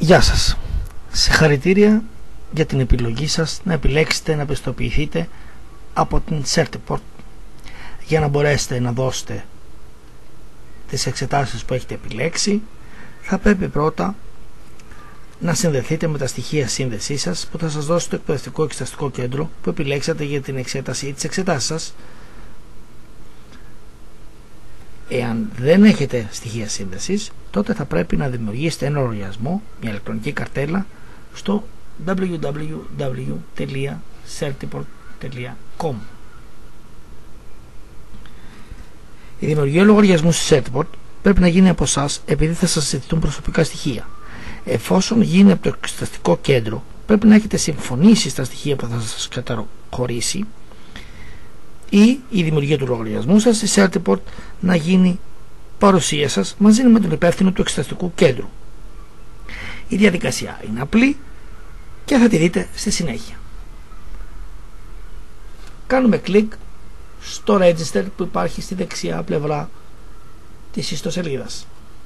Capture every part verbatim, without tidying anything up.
Γεια σας. Συγχαρητήρια για την επιλογή σας να επιλέξετε να πιστοποιηθείτε από την Certiport για να μπορέσετε να δώσετε τις εξετάσεις που έχετε επιλέξει. Θα πρέπει πρώτα να συνδεθείτε με τα στοιχεία σύνδεσής σας που θα σας δώσει το εκπαιδευτικό εξεταστικό κέντρο που επιλέξατε για την εξέταση ή τις εξετάσεις σας. Εάν δεν έχετε στοιχεία σύνδεσης, τότε θα πρέπει να δημιουργήσετε ένα λογαριασμό, μια ηλεκτρονική καρτέλα στο double-u double-u double-u τελεία certiport τελεία com. Η δημιουργία λογαριασμού στη Certiport πρέπει να γίνει από εσάς επειδή θα σας ζητηθούν προσωπικά στοιχεία. Εφόσον γίνει από το εξεταστικό κέντρο, πρέπει να έχετε συμφωνήσει στα στοιχεία που θα σας καταχωρήσει ή η δημιουργία του λογαριασμού σας στη Certiport να γίνει παρουσία σας μαζί με τον υπεύθυνο του εξεταστικού κέντρου. Η διαδικασία είναι απλή και θα τη δείτε στη συνέχεια. Κάνουμε κλικ στο Register που υπάρχει στη δεξιά πλευρά της ιστοσελίδας.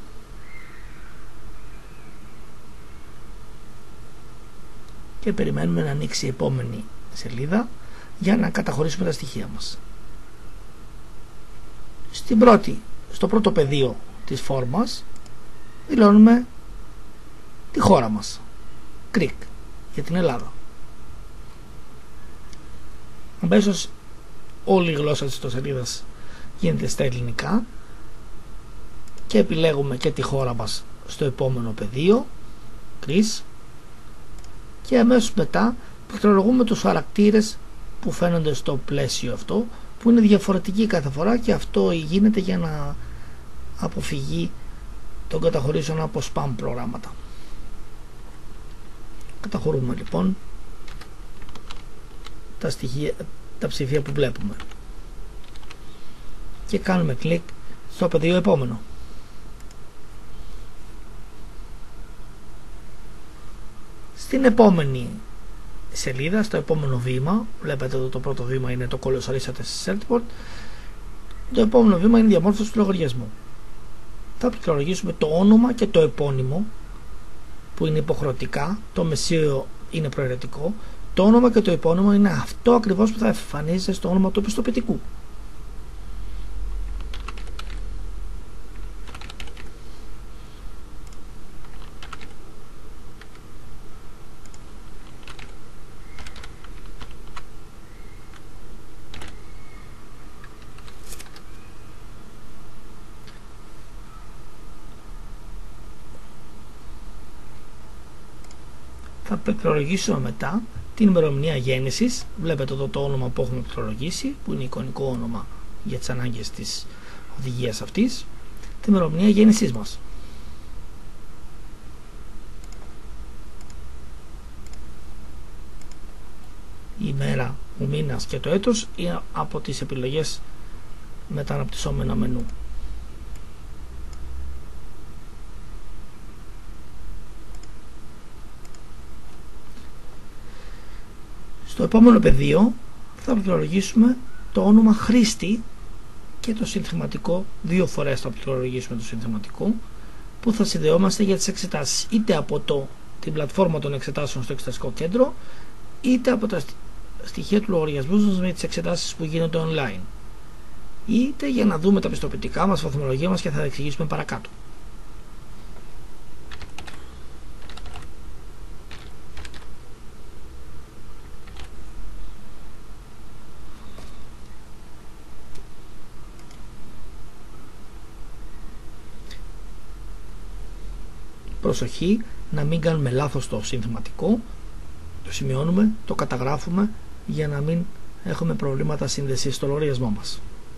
Και περιμένουμε να ανοίξει η επόμενη σελίδα για να καταχωρήσουμε τα στοιχεία μας. Στην πρώτη, στο πρώτο πεδίο της φόρμας δηλώνουμε τη χώρα μας, Greek, για την Ελλάδα. Αμέσως όλη η γλώσσα της ιστοσελίδας γίνεται στα ελληνικά και επιλέγουμε και τη χώρα μας στο επόμενο πεδίο, Greece, και αμέσως μετά πληκτρολογούμε τους χαρακτήρες που φαίνονται στο πλαίσιο αυτό, που είναι διαφορετικοί κάθε φορά, και αυτό γίνεται για να αποφυγεί των καταχωρήσεων από spam προγράμματα. Καταχωρούμε λοιπόν τα στοιχεία, τα ψηφία που βλέπουμε και κάνουμε κλικ στο πεδίο επόμενο. Στην επόμενη σελίδα, στο επόμενο βήμα, βλέπετε εδώ το πρώτο βήμα είναι το καλώς ορίσατε στη Certiport. Το επόμενο βήμα είναι η διαμόρφωση του λογαριασμού. Θα πληκτρολογήσουμε το όνομα και το επώνυμο που είναι υποχρεωτικά, το μεσαίο είναι προαιρετικό. Το όνομα και το επώνυμο είναι αυτό ακριβώς που θα εμφανίζεται στο όνομα του πιστοποιητικού. Θα πληκτρολογήσουμε μετά την ημερομηνία γέννησης. Βλέπετε εδώ το όνομα που έχουμε πληκτρολογήσει, που είναι εικονικό όνομα για τις ανάγκες της οδηγίας αυτής. Την ημερομηνία γέννησής μας. Η ημέρα, ο μήνας και το έτος είναι από τις επιλογές με τα αναπτυσσόμενα μενού. Στο επόμενο πεδίο θα πληκτρολογήσουμε το όνομα χρήστη και το συνθηματικό. Δύο φορές θα πληκτρολογήσουμε το συνθηματικό που θα συνδεόμαστε για τις εξετάσεις, είτε από το, την πλατφόρμα των εξετάσεων στο εξεταστικό κέντρο, είτε από τα στοιχεία του λογαριασμού μας με τις εξετάσεις που γίνονται online, είτε για να δούμε τα πιστοποιητικά μας, βαθμολογία μας, και θα τα εξηγήσουμε παρακάτω. Προσοχή να μην κάνουμε λάθος το συνθηματικό, το σημειώνουμε, το καταγράφουμε για να μην έχουμε προβλήματα σύνδεσης στο λογαριασμό μας.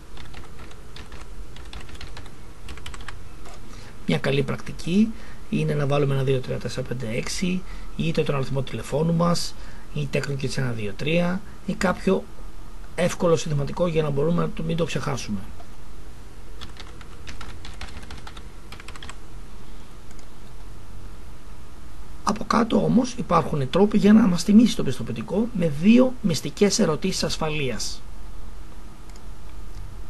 Μια καλή πρακτική είναι να βάλουμε ένα δύο τρία τέσσερα πέντε έξι, είτε τον αριθμό τηλεφώνου μας, ή Techno ένα δύο τρία, ή κάποιο εύκολο συνθηματικό για να μπορούμε να μην το ξεχάσουμε. Από κάτω όμως υπάρχουν τρόποι για να μας θυμίσει το πιστοποιητικό με δύο μυστικές ερωτήσεις ασφαλείας.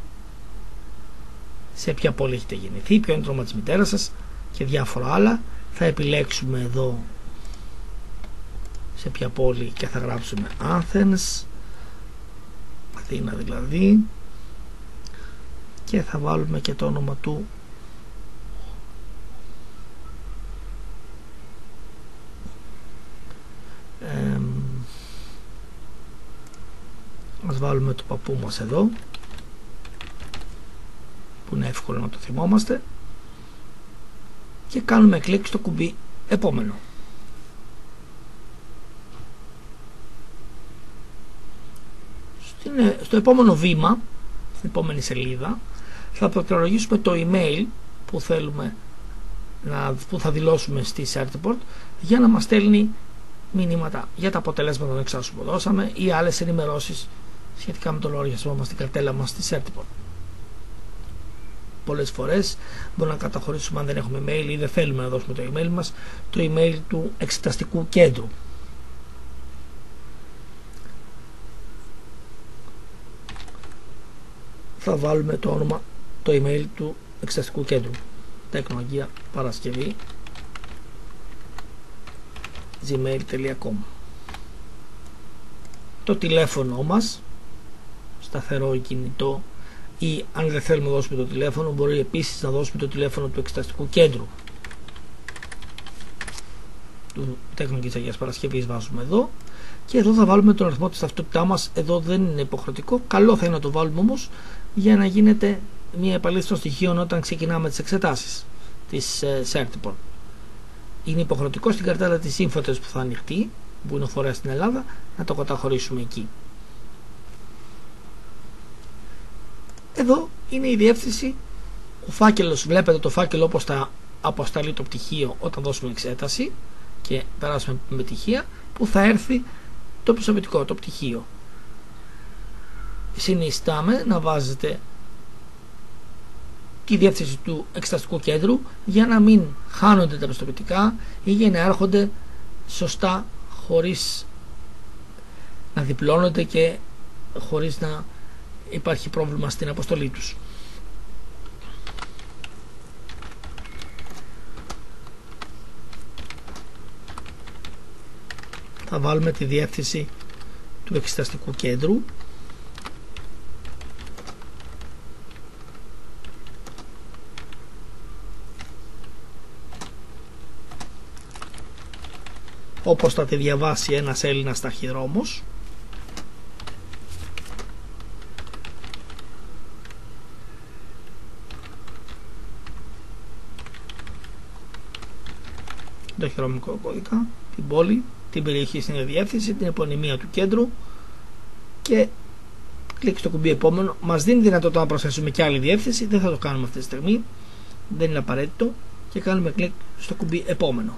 Σε ποια πόλη έχετε γεννηθεί, ποιο είναι το όνομα της μητέρας σας και διάφορα άλλα. Θα επιλέξουμε εδώ σε ποια πόλη και θα γράψουμε Athens, Αθήνα δηλαδή, και θα βάλουμε και το όνομα του ε, ας βάλουμε το παππού μας εδώ, που είναι εύκολο να το θυμόμαστε, και κάνουμε κλικ στο κουμπί επόμενο. Στο επόμενο βήμα, στην επόμενη σελίδα, θα πληκτρολογήσουμε το email που θέλουμε να, που θα δηλώσουμε στη Certiport, για να μας στέλνει μηνύματα για τα αποτελέσματα των εξάσεων που δώσαμε ή άλλες ενημερώσεις σχετικά με το λογαριασμό μας στην καρτέλα μας στη Certiport. Πολλές φορές μπορούμε να καταχωρήσουμε, αν δεν έχουμε email ή δεν θέλουμε να δώσουμε το email μας, το email του εξεταστικού κέντρου. Θα βάλουμε το όνομα, το email του εξεταστικού κέντρου, Τεχνολογία Παρασκευή gmail τελεία com. Το τηλέφωνο μας, σταθερό ή κινητό, ή αν δεν θέλουμε να δώσουμε το τηλέφωνο, μπορεί επίσης να δώσουμε το τηλέφωνο του εξεταστικού κέντρου του Τεχνολογικής Αγίας Παρασκευής. Βάζουμε εδώ, και εδώ θα βάλουμε τον αριθμό της ταυτότητά μας. Εδώ δεν είναι υποχρεωτικό, καλό θα είναι να το βάλουμε όμως, για να γίνεται μια επαλήθευση των στοιχείων όταν ξεκινάμε τις εξετάσεις της ε, Certiport. Είναι υποχρεωτικό στην καρτέλα της Infotest που θα ανοιχτεί, που είναι ο φορέας στην Ελλάδα, να το καταχωρήσουμε εκεί. Εδώ είναι η διεύθυνση, ο φάκελος, βλέπετε το φάκελο όπως θα αποσταλεί το πτυχίο όταν δώσουμε εξέταση και περάσουμε με πτυχία, που θα έρθει το πιστοποιητικό, το πτυχίο. Συνιστάμε να βάζετε τη διεύθυνση του εξεταστικού κέντρου για να μην χάνονται τα πιστοποιητικά ή για να έρχονται σωστά, χωρίς να διπλώνονται και χωρίς να υπάρχει πρόβλημα στην αποστολή τους. Θα βάλουμε τη διεύθυνση του εξεταστικού κέντρου, όπως θα τη διαβάσει ένας Έλληνας ταχυδρόμος. Το ταχυδρομικό κώδικα, την πόλη, την περιοχή στην διεύθυνση, την επωνυμία του κέντρου, και κλικ στο κουμπί επόμενο. Μας δίνει δυνατότητα να προσθέσουμε και άλλη διεύθυνση, δεν θα το κάνουμε αυτή τη στιγμή, δεν είναι απαραίτητο, και κάνουμε κλικ στο κουμπί επόμενο.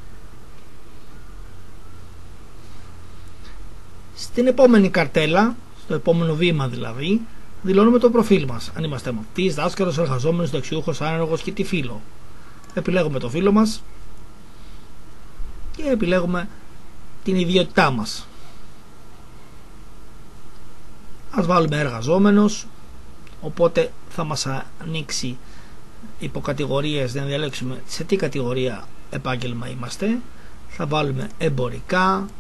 Στην επόμενη καρτέλα, στο επόμενο βήμα δηλαδή, δηλώνουμε το προφίλ μας. Αν είμαστε μαθητής, δάσκαλος, εργαζόμενος, δεξιούχος, άνεργος και τι φύλο. Επιλέγουμε το φύλο μας και επιλέγουμε την ιδιότητά μας. Ας βάλουμε εργαζόμενος, οπότε θα μας ανοίξει υποκατηγορίες, να διαλέξουμε σε τι κατηγορία επάγγελμα είμαστε. Θα βάλουμε εμπορικά,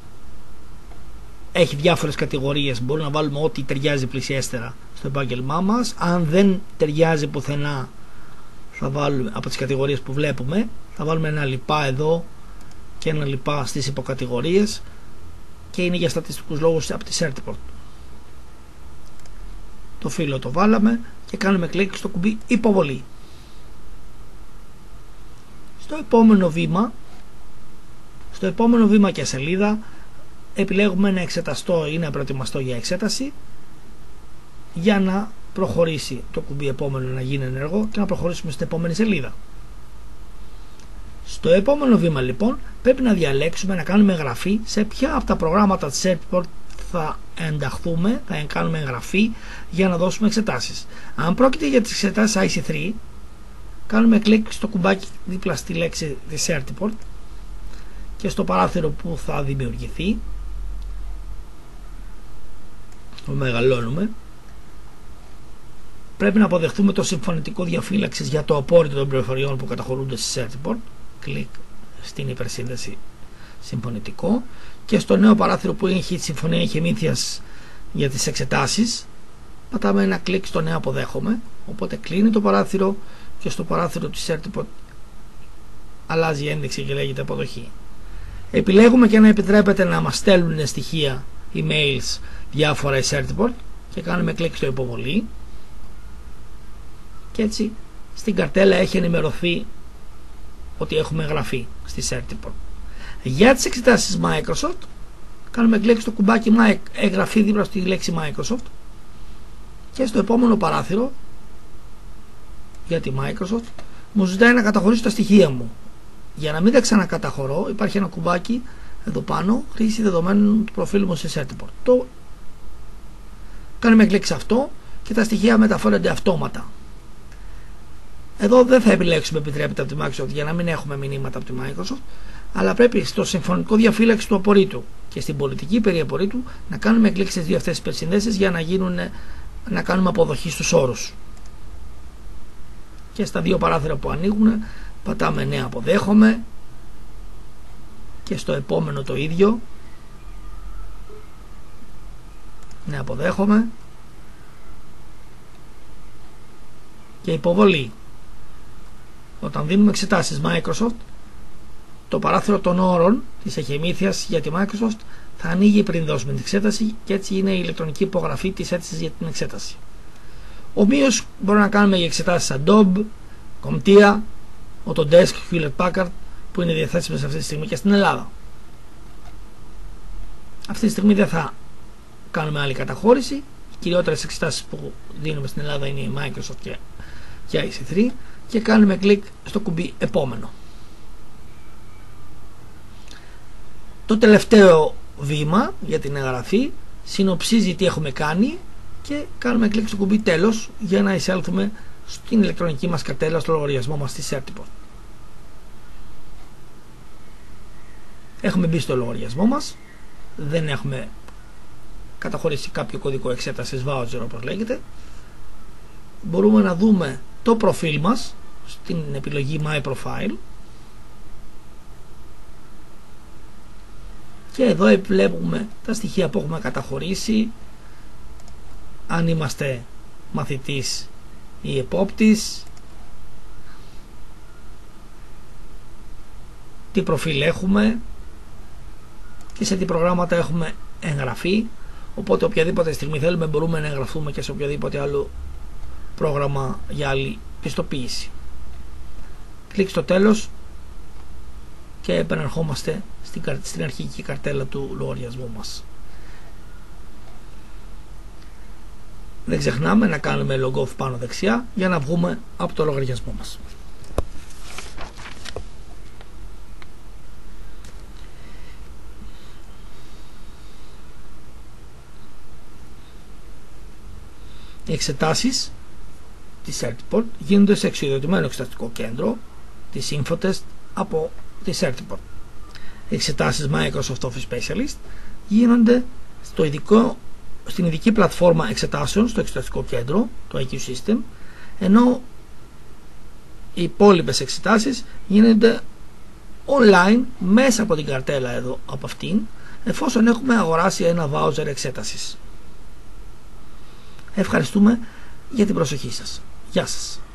έχει διάφορες κατηγορίες, μπορούμε να βάλουμε ό,τι ταιριάζει πλησιέστερα στο επάγγελμά μας. Αν δεν ταιριάζει πουθενά, θα βάλουμε από τις κατηγορίες που βλέπουμε, θα βάλουμε ένα λοιπά εδώ και ένα λοιπά στις υποκατηγορίες, και είναι για στατιστικούς λόγους από τη Certiport. Το φύλλο το βάλαμε και κάνουμε κλικ στο κουμπί υποβολή. Στο επόμενο βήμα, στο επόμενο βήμα και σελίδα, επιλέγουμε να εξεταστώ ή να προετοιμαστώ για εξέταση, για να προχωρήσει το κουμπί επόμενο, να γίνει ενεργό και να προχωρήσουμε στην επόμενη σελίδα. Στο επόμενο βήμα λοιπόν πρέπει να διαλέξουμε, να κάνουμε εγγραφή σε ποια από τα προγράμματα της Certiport θα ενταχθούμε, θα κάνουμε εγγραφή για να δώσουμε εξετάσεις. Αν πρόκειται για τις εξετάσεις άι σι θρι, κάνουμε κλικ στο κουμπάκι δίπλα στη λέξη της Certiport και στο παράθυρο που θα δημιουργηθεί το μεγαλώνουμε. Πρέπει να αποδεχτούμε το συμφωνητικό διαφύλαξης για το απόρριτο των πληροφοριών που καταχωρούνται στη Certiport. κλικ στην υπερσύνδεση συμφωνητικό και στο νέο παράθυρο που έχει τη συμφωνία εχεμήθειας για τις εξετάσεις πατάμε ένα κλικ στο νέο αποδέχομαι, οπότε κλείνει το παράθυρο και στο παράθυρο της Certiport αλλάζει η ένδειξη και λέγεται αποδοχή. Επιλέγουμε και να επιτρέπεται να μας στέλνουν στοιχεία emails διάφορα η Certiport και κάνουμε κλικ στο υποβολή και έτσι στην καρτέλα έχει ενημερωθεί ότι έχουμε εγγραφεί στη Certiport. Για τις εξετάσεις Microsoft κάνουμε κλικ στο κουμπάκι εγγραφή δίπλα στη λέξη Microsoft και στο επόμενο παράθυρο για τη Microsoft μου ζητάει να καταχωρήσω τα στοιχεία μου. Για να μην τα ξανακαταχωρώ υπάρχει ένα κουμπάκι εδώ πάνω, χρήση δεδομένων του προφίλου μου σε Certiport. Το κάνουμε κλικ σε αυτό και τα στοιχεία μεταφέρονται αυτόματα. Εδώ δεν θα επιλέξουμε επιτρέπεται από τη Microsoft για να μην έχουμε μηνύματα από τη Microsoft, αλλά πρέπει στο συμφωνητικό διαφύλαξη του απορρίτου και στην πολιτική περί απορρίτου να κάνουμε κλικ στις δύο αυτές τις υπερσυνδέσεις για να, γίνουν, να κάνουμε αποδοχή στους όρους. Και στα δύο παράθυρα που ανοίγουν πατάμε ναι αποδέχομαι και στο επόμενο το ίδιο ναι αποδέχομαι και υποβολή. Όταν δίνουμε εξετάσεις Microsoft το παράθυρο των όρων της εχεμήθειας για τη Microsoft θα ανοίγει πριν δώσουμε την εξέταση και έτσι είναι η ηλεκτρονική υπογραφή της αίτησης για την εξέταση. Ομοίως μπορούμε να κάνουμε για εξετάσεις Adobe, CompTIA, Autodesk, Hewlett Packard που είναι διαθέσιμες αυτή τη στιγμή και στην Ελλάδα. Αυτή τη στιγμή δεν θα κάνουμε άλλη καταχώρηση. Οι κυριότερες εξετάσεις που δίνουμε στην Ελλάδα είναι η Microsoft και, και άι σι θρι και κάνουμε κλικ στο κουμπί επόμενο. Το τελευταίο βήμα για την εγγραφή συνοψίζει τι έχουμε κάνει και κάνουμε κλικ στο κουμπί τέλος για να εισέλθουμε στην ηλεκτρονική μας καρτέλα στο λογαριασμό μας στη Certiport. Έχουμε μπει στο λογαριασμό μας, δεν έχουμε καταχωρήσει κάποιο κωδικό εξέτασης voucher όπως λέγεται. Μπορούμε να δούμε το προφίλ μας στην επιλογή My Profile και εδώ βλέπουμε τα στοιχεία που έχουμε καταχωρήσει, αν είμαστε μαθητής ή επόπτης, τι προφίλ έχουμε και σε τι προγράμματα έχουμε εγγραφεί, οπότε οποιαδήποτε στιγμή θέλουμε μπορούμε να εγγραφούμε και σε οποιοδήποτε άλλο πρόγραμμα για άλλη πιστοποίηση. Κλικ στο τέλος και επαναρχόμαστε στην, στην αρχική καρτέλα του λογαριασμού μας. Δεν ξεχνάμε να κάνουμε log off πάνω δεξιά για να βγούμε από το λογαριασμό μας. Οι εξετάσεις της Certiport γίνονται σε εξοδοτημένο εξεταστικό κέντρο της Infotest από τη Certiport. Οι εξετάσεις Microsoft Office Specialist γίνονται στο ειδικό, στην ειδική πλατφόρμα εξετάσεων στο εξεταστικό κέντρο, το άι κιου System, ενώ οι υπόλοιπες εξετάσεις γίνονται online μέσα από την καρτέλα εδώ από αυτήν, εφόσον έχουμε αγοράσει ένα voucher εξέτασης. Ευχαριστούμε για την προσοχή σας. Γεια σας.